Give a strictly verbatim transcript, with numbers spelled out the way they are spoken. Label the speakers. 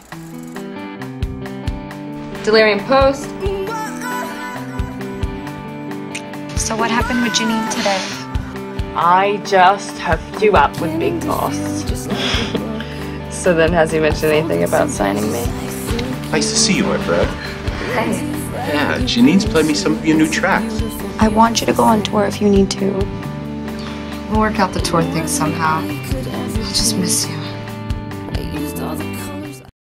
Speaker 1: Delirium Post.
Speaker 2: So what happened with Janine today?
Speaker 1: I just hooked you up with Big Boss. So then has he mentioned anything about signing me?
Speaker 3: Nice to see you, my friend.
Speaker 1: Hey.
Speaker 3: Yeah, Janine's played me some of your new tracks.
Speaker 2: I want you to go on tour if you need to.
Speaker 1: We'll work out the tour thing somehow. I'll just miss you.